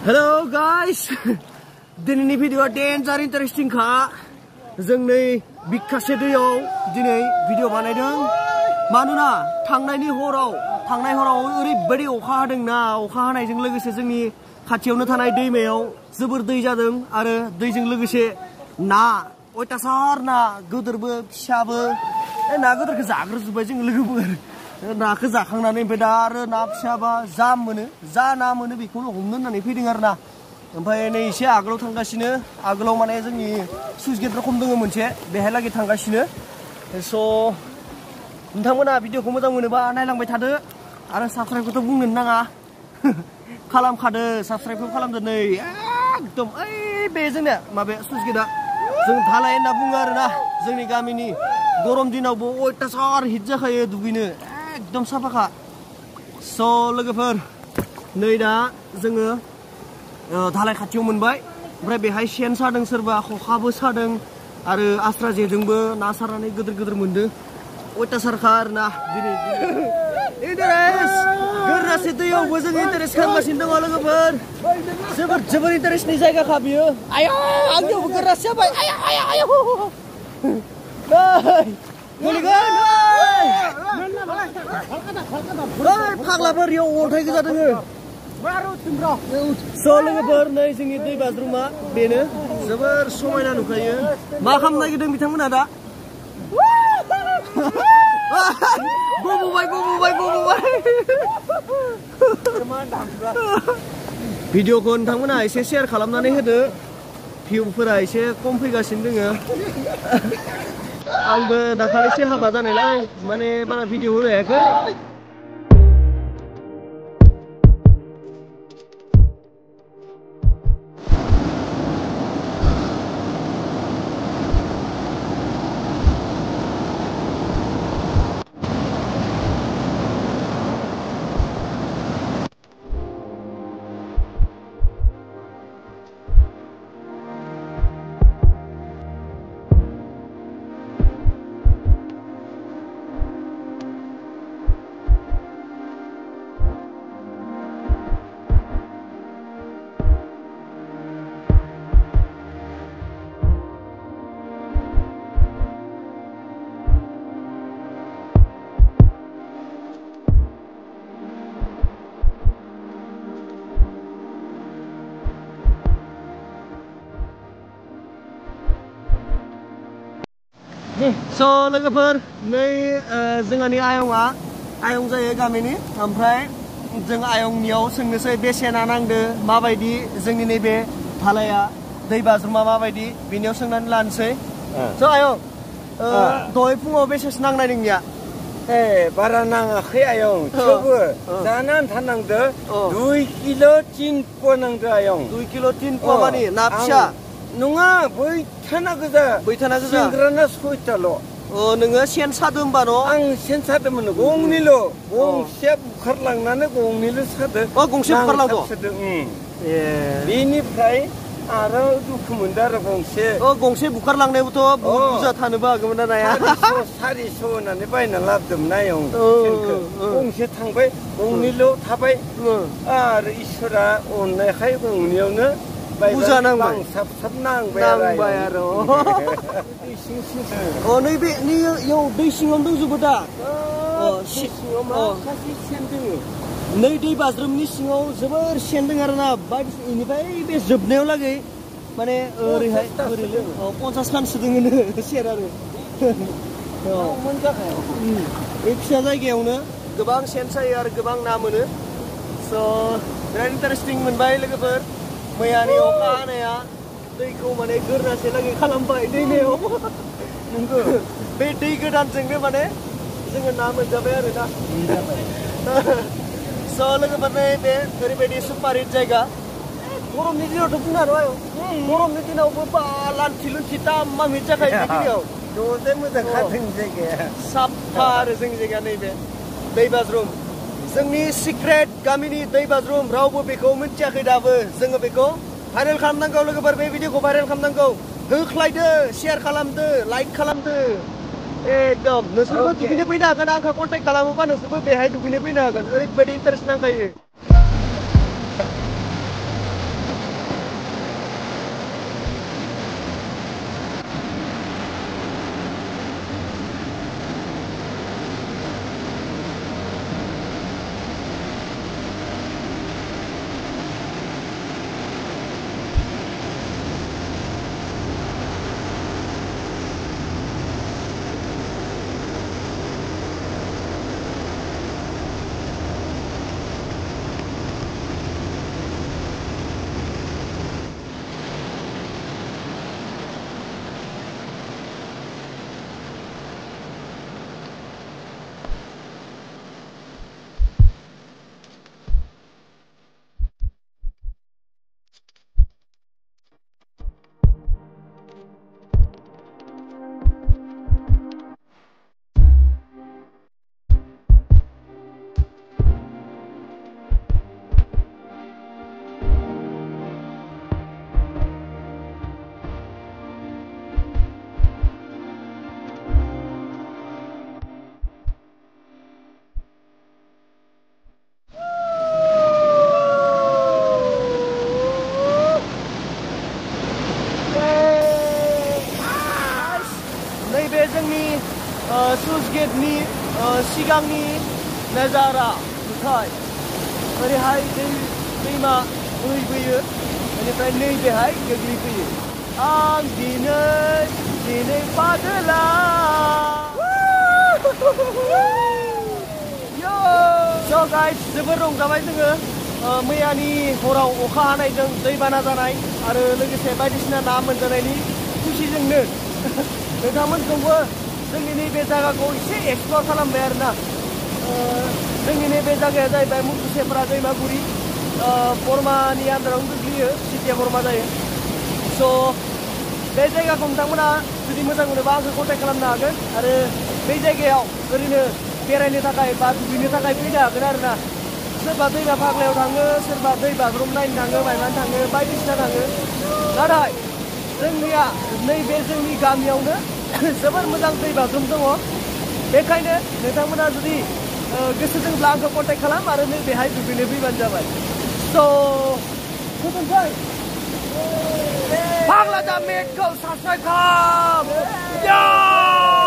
Hello guys, दिनैनि भिडिअआ डेन्जार interesting खा जों नै बिखासे दैयाव दिनै भिडिअ बानायदों मानोना थांनाय हराव ओरैबायदि अखा हादोंना अखा हानायजों लोगोसे जोंनि खाथियावनो थानाय दैमायाव जोबोर दै जादों आरो दैजों लोगोसे ना अयथासार ना गोदोरबो फिसाबो ना गोदोरखौ जाग्रोजोब्बाय जों लोगोफोर नाखौ जाखांनानै ओमफ्राय दा आरो ना फिसाबा जा ना मोनो बेखौनो हमनो होननानै फैदों आरो ना ओमफ्राय नै एसे आगोलाव थांगासिनो आगोलाव माने जोंनि सुइस गेट रखम दङ मोनसे बेहाय लागै थांगासिनो स' नोंथांमोना भिडिअखौ मोजां मोनोबा नायलांबाय थादो आरो साबस्क्राइबखौथ' बुंनो नाङा खालामखादो साबस्क्राइबखौ खालामदो नै एकदम ओइ बे जोंनिया माबाया सुइस गेटआ जों धालाय होनना बुङो आरोना जोंनि गामिनि गरम दिनावबो अयथासार हिट जाखायो दुगैनो एकदम साफाखा स' लोगोफोर नै दा जोङो धालाय खाथियाव मोनबाय ओमफ्राय बेहाय सेन सादों सोरबा खखाबो सादों आरो आस्रा जेजोंबो ना सारनानै गिदिर मोनदों अयथासारखा आरोना दिनै इन्टारेस्ट गोरनासे दैयावबो जों इन्टारेस्ट खालामगासिनो दङ लोगोफोर जोबोर इन्टारेस्टनि जायगाखा बियो आया आंनियावबो गोरनासे जाबाय आया गोलैगोन फाग्लाफोर इयाव अन्थाइ गोजा दोङो स' लोगोफोर नै जोंनि दै बाज्रुमा बेनो जोबोर समायना नुखायो मा खालामनो नागिरदों बिथांमोना दा गबोबाय भिडिअखौ नोंथांमोना एसे शेयार खालामनानै होदो भिउफोरा एसे खम फैगासिनो दोङो आंबो दाखालिसो हाबा जानायलाय माने बारा भिडिअ होलायाखै स' लोगोफोर नै जोंहानि आयं जायो गामिनि ओमफ्राय जों आयंनियाव सोंनोसै बेसेना नांदो माबायदि जोंनि नैबे धालाया दै बाज्रुमा माबायदि बेनियाव सोंनानै लानोसै स' आयं दहाय फुङाव बेसेसो नांनाय नोंनिया बारा नाङाखै आयं थेवबो जानो आन्था नांदो 2 किल' 3 पवा नांदो आयं 2 किल' 3 पवा मानि ना फिसा नङा बैथाना गोजा सिंग्राना 6थाल' नोङो सेन सादो होमबा न' आं सेन सादोंमोन गंनैल' गंसेया बुखारलांनानै गंनैल' सादो गंसे बुखारलांदो बेनिफ्राय आरो दुखु मोनदो आरो गंसे बुखारलांनायबोथ' बुरजा थानोबो हागौमोन ना नाया 400 होननानै बायना लाबोदोंमोन आयं सेनखौ गंसे थांबाय गंनैल' थाबाय आरो इसोरा अननायखाय गंनैयावनो बुरजा नांबाय साब नांबाय आरो नैबे इयाव दै सिङावनो दंजोबो दा नै दै बाज्रुमनि सिङाव जोबोर सेन दङ आरोना बायदिसिना बेनिफ्राय बे जोबनायाव लागै माने ओरैहाय 50 खानसो दङनो सेन आरो बे फिसा जायगायावनो गोबां सेन सायो आरो गोबां ना मोनो स' बिराद इन्टारेस्टिं मोनबाय लोगोफोर मैयानि अखा हानाया दैखौ माने गोरनासे लागै खालामबाय दैमायाव नंगौ बे दै गोदानजोंनो माने जोङो ना मोनजाबाय आरोना स' लोगोफोर बे ओरैबायदि सुपार हिट जायगा गरमनि दिनावथ' बुंनो हायो गरमनि दिनावबो लान्थि तामाम हिट जाखायो बे दिनाव मोजांखा जोंनि जायगाया साफा आरो जोंनि जायगाया नैबे दै बाज्रुम जोंनि सिक्रेट गामिनि दै बाज्रुम रावबो बेखौ मिथियाखै दाबो जोङो बेखौ भाइरेल खालामनांगौ लोगोफोर बे भिडिअखौ भाइरेल खालामनांगौ होख्लायदो शेयार खालामदो लाइक खालामदो एकदम नोंसोरबो दुगैनो फैनो हागोन आंखौ कन्टेक्ट खालामोबा नोंसोरबो बेहाय दुगैनो फैनो हागोन ओरैबायदि इन्टारेस्ट नांखायो स्लुइस गेटनि सिगांनि नजारा नुथाय ओरैहाय दैमा बोहैबोयो बेनिफ्राय नैबेहाय गोग्लैफैयो आं दिनै बादोला स' गाइस जोबोर रंजाबाय जोङो मैयानि हराव अखा हानायजों दैबाना जानाय आरो लोगोसे बायदिसिना ना मोनजानायनि खुसिजोंनो नोंथांमोनखौबो जोंनि नैबे जायगाखौ एसे एक्सप्लर खालामबाय आरोना जोंनि नैबे जायगाया जाहैबाय मुखुसेफ्रा दैमागुरि बर्मानि आन्दारावनो गोग्लैयो सिटिया बर्मा जायो स' बे जायगाखौ नोंथांमोना जुदि मोजां मोनोबा आंखौ कन्टेक्ट खालामनो हागोन आरो बे जायगायाव ओरैनो बेरायनो थाखाय बा दुगैनो थाखाय फैनो हागोन आरोना सोरबा दैमा फाग्लायाव थाङो सोरबा दै बाज्रुम नायनो थाङो बायनानै थाङो बायदिसिना थाङो नाथाय जोंनिया नैबे जोंनि गामियावनो जोबोर मोजां दै बाज्रुम दङ बेखायनो नोंथांमोना जुदि गोसोजोंब्ला आंखौ कन्टेक्ट खालाम आरो नैबेहाय दुगैनो फैबानो जाबाय स' गोजोनथों फाग्ला दा मेटखौ साबस्क्राइब खालाम